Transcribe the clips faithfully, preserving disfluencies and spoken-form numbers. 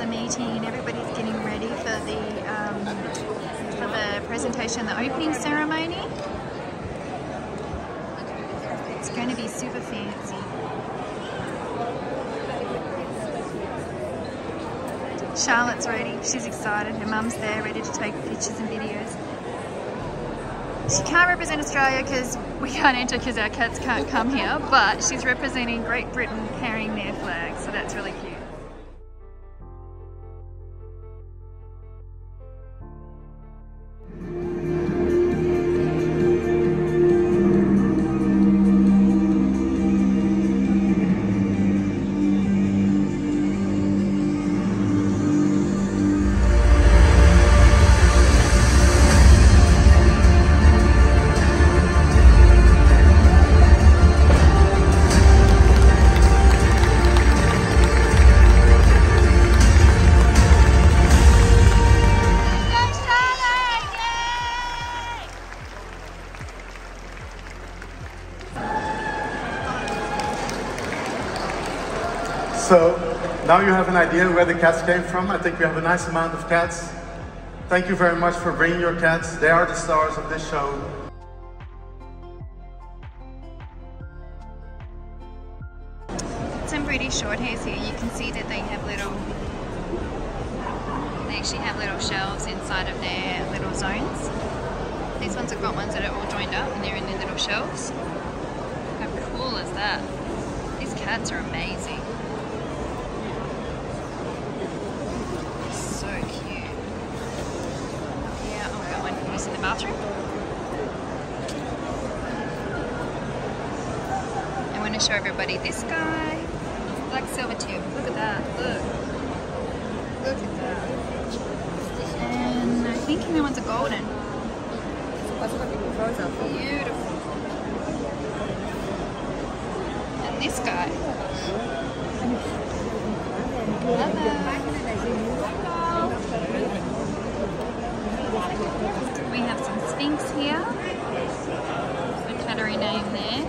the meeting. Everybody's getting ready for the um, for the presentation, the opening ceremony. It's going to be super fancy. Charlotte's ready. She's excited. Her mum's there, ready to take pictures and videos. She can't represent Australia because we can't enter because our cats can't come here, but she's representing Great Britain carrying their flag, so that's really cute. So, now you have an idea where the cats came from. I think we have a nice amount of cats. Thank you very much for bringing your cats. They are the stars of this show. Some British Shorthairs here. You can see that they have little, they actually have little shelves inside of their little zones. These ones have got ones that are all joined up and they're in their little shelves. How cool is that? These cats are amazing. So cute. Yeah, oh, we got one using the bathroom. I want to show everybody this guy. Black silver tube. Look at that. Look. Look at that. And I think the ones are golden. Beautiful. And this guy. We have some Sphinx here. The category name there.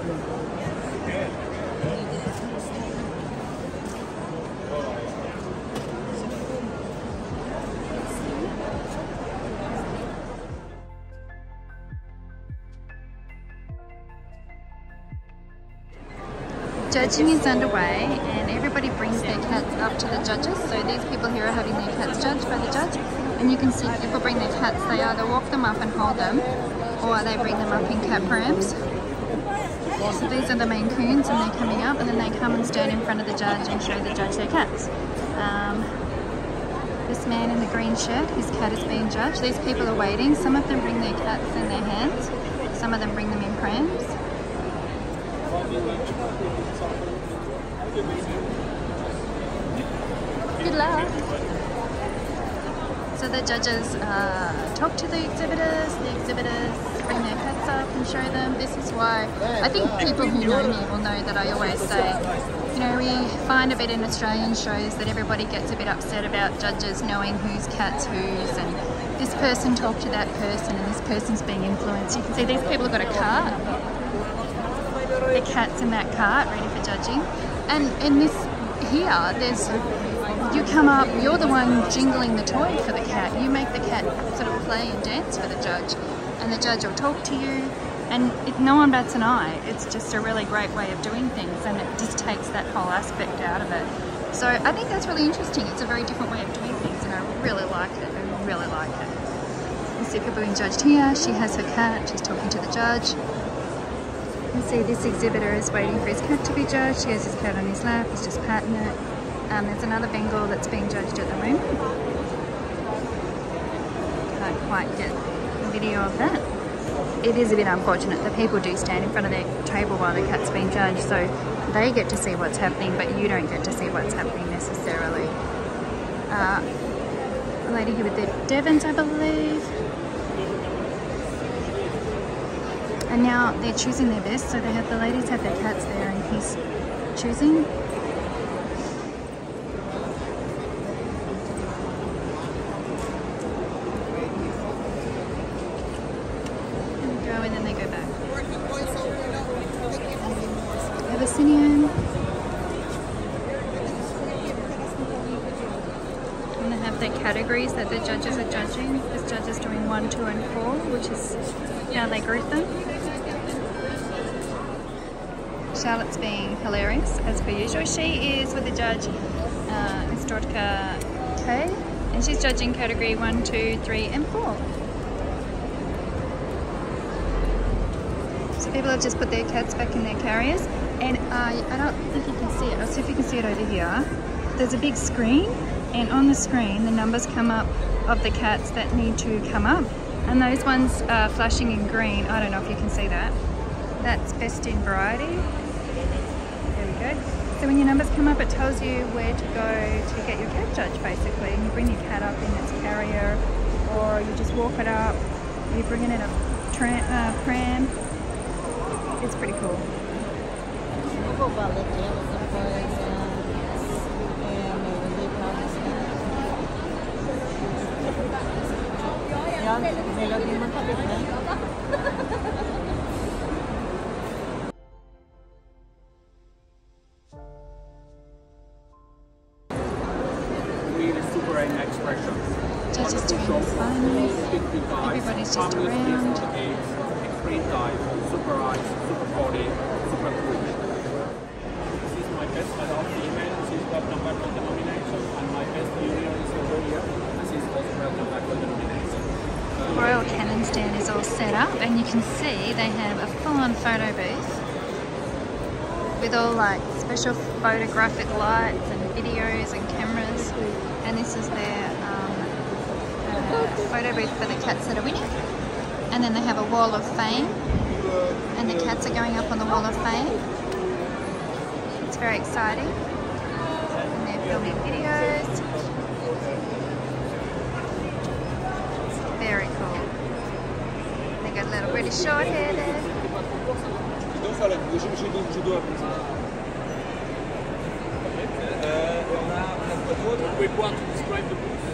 Judging is underway and everybody brings their cats up to the judges. So these people here are having their cats judged by the judge. And you can see people bring their cats, they either walk them up and hold them or they bring them up in cat prams. So these are the Maine Coons and they're coming up and then they come and stand in front of the judge and show the judge their cats. Um, this man in the green shirt, his cat is being judged. These people are waiting. Some of them bring their cats in their hands. Some of them bring them in prams. Good luck. So the judges uh, talk to the exhibitors, the exhibitors bring their cats up and show them. This is why, I think people who know me will know that I always say, you know, we find a bit in Australian shows that everybody gets a bit upset about judges knowing whose cat's whose and this person talked to that person and this person's being influenced. You can see these people have got a cart. The cat's in that cart ready for judging. And in this here, there's, you come up, you're the one jingling the toy for the cat. You make the cat sort of play and dance for the judge. And the judge will talk to you. And it, no one bats an eye. It's just a really great way of doing things and it just takes that whole aspect out of it. So I think that's really interesting. It's a very different way of doing things and I really like it. I really like it. You see people being judged here. She has her cat. She's talking to the judge. You see this exhibitor is waiting for his cat to be judged. He has his cat on his lap. He's just patting it. Um, there's another Bengal that's being judged at the moment. Can't quite get a video of that. It is a bit unfortunate that people do stand in front of their table while the cat's being judged, so they get to see what's happening, but you don't get to see what's happening necessarily. Uh, a lady here with the Devons, I believe. And now they're choosing their best, so they have the ladies have their cats there and he's choosing. There we go, and then they go back. Abyssinian. have the categories that the judges are judging. This judge is doing one, two and four, which is how they group them. Charlotte's being hilarious as per usual. She is with the judge, uh, Miss Drodka K, and she's judging category one, two, three and four. So people have just put their cats back in their carriers, and uh, I don't think you can see it. I'll see if you can see it over here. There's a big screen, and on the screen the numbers come up of the cats that need to come up, and those ones are flashing in green. I don't know if you can see that. That's best in variety. There we go. So when your numbers come up, it tells you where to go to get your cat judged, basically. And you bring your cat up in its carrier, or you just walk it up, you bring it in a tram, uh, pram. It's pretty cool. Judges doing his finals. Everybody's just around. Extreme dive, super eyes, super body, super cool. This is my best adult female. She's got number for the nomination, and my best junior is over here, and she's also got number for the nomination. Uh, Royal Canin stand is all set up, and you can see they have a full-on photo booth with all like special photographic lights and videos and cameras, and this is their um, uh, photo booth for the cats that are winning. And then they have a wall of fame, and the cats are going up on the wall of fame. It's very exciting. And they're filming videos. Very cool. They got a little British Shorthair there. We want to describe the booth.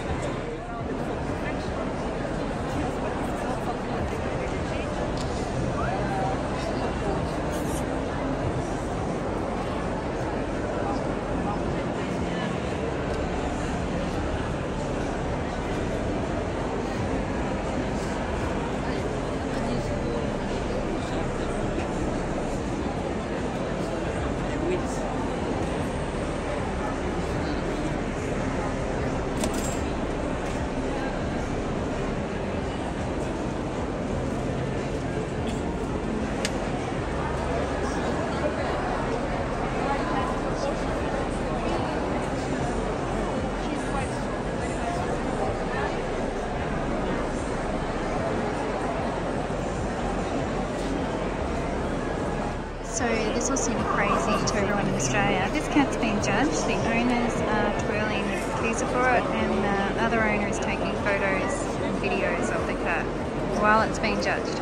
So this will seem crazy to everyone in Australia. This cat's being judged. The owners are twirling keys for it, and the other owner is taking photos and videos of the cat while it's being judged.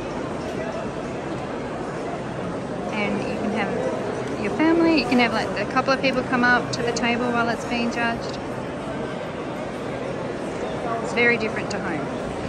And you can have your family, you can have like a couple of people come up to the table while it's being judged. It's very different to home.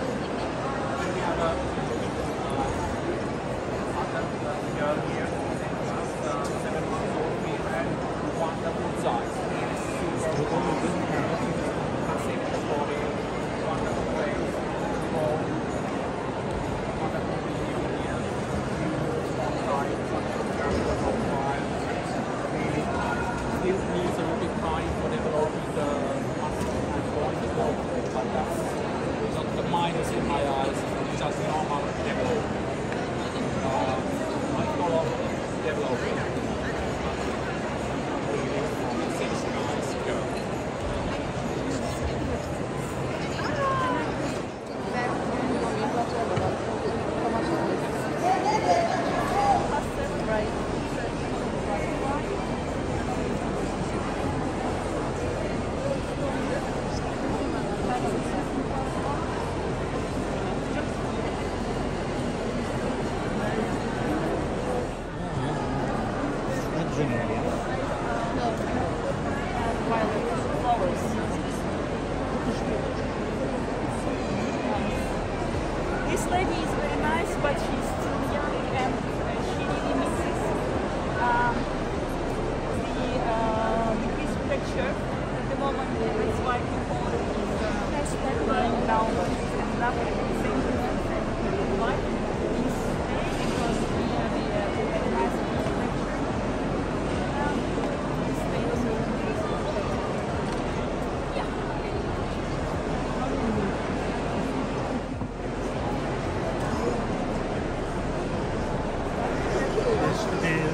This lady is very nice, but she's too young and uh, she really misses um, the, uh, the piece picture at the moment. That's why people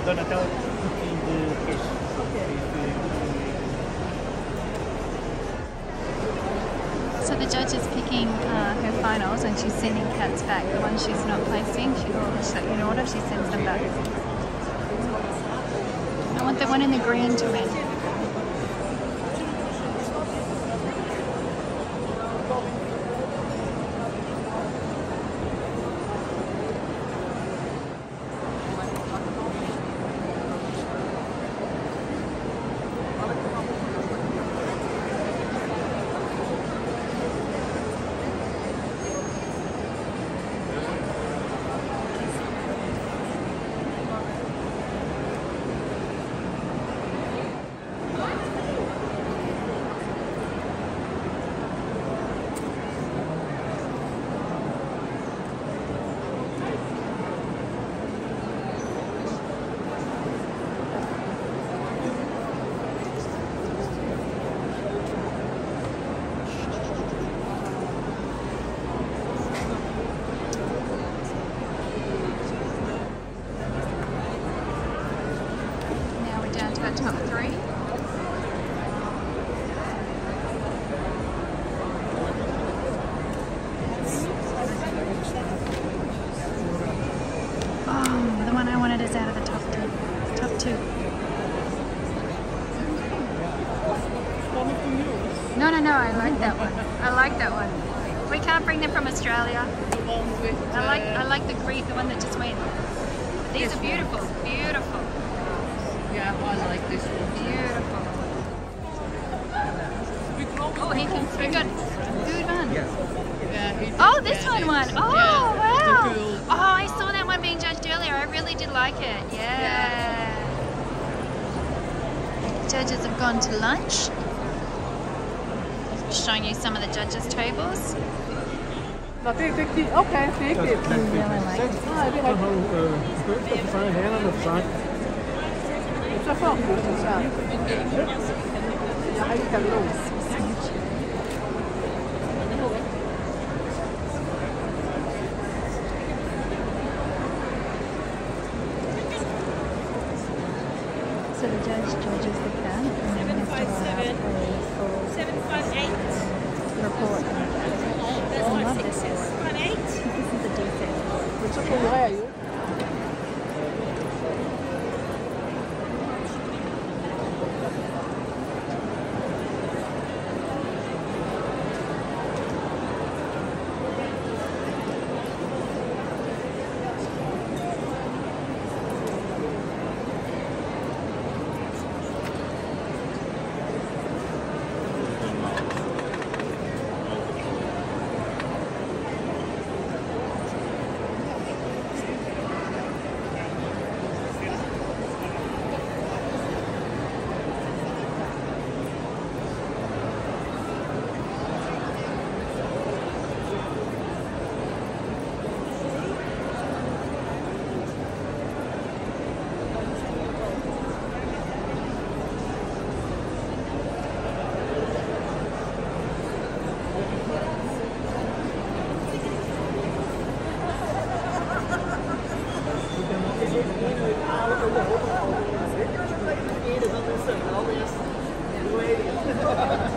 Donatello cooking the fish. So the judge is picking uh, her finals and she's sending cats back. The ones she's not placing, she orders that in order, she sends them back. I want the one in the green to win. Top three. Oh, the one I wanted is out of the top two. Top two. No, no, no, I like that one. I like that one. We can't bring them from Australia. I like I like the green, the one that just went. These are beautiful, beautiful. Yeah, I like this one. Beautiful. Oh, he can. We got good one. Yeah, oh, this one won. Oh, yeah, wow. cool. Oh, I saw that one being judged earlier. I really did like it. Yeah. yeah. Judges have gone to lunch. Showing you some of the judges' tables. Dat vind ik die. Oké, okay, vind ik dit. Really like it. Ah, die heb ik. Ça fait un peu, c'est ça. Ja, ik kan los. So the judge judges the cat and then has to write out a full seven five eight. report. That's I five love six this six one. one eight. This is a defect. Het is ook wel rij, hoor. Zeker als het bij de eerder dan is, al is.